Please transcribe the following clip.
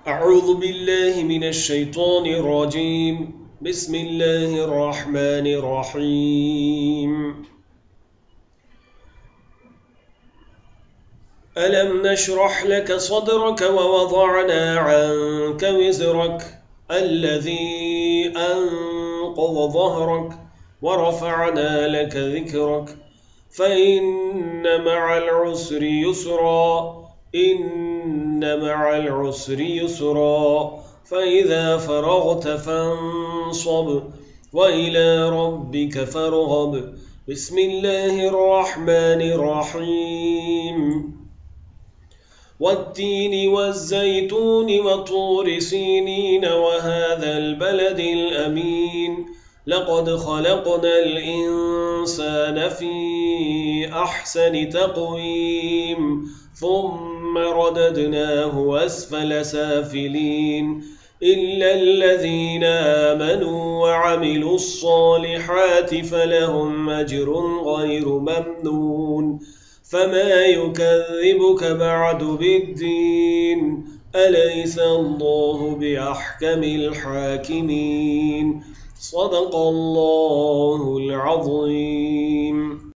أعوذ بالله من الشيطان الرجيم. بسم الله الرحمن الرحيم. ألم نشرح لك صدرك ووضعنا عنك وزرك الذي أنقض ظهرك ورفعنا لك ذكرك فإن مع العسر يسرا إن مع العسر يسرا فإذا فرغت فانصب وإلى ربك فارغب. بسم الله الرحمن الرحيم. والتين والزيتون وطور سينين وهذا البلد الأمين لقد خلقنا الإنسان في أحسن تقويم ثم رددناه أسفل سافلين إلا الذين آمنوا وعملوا الصالحات فلهم أجر غير ممنون. فما يكذبك بعد بالدين أليس الله بأحكم الحاكمين. صدق الله العظيم.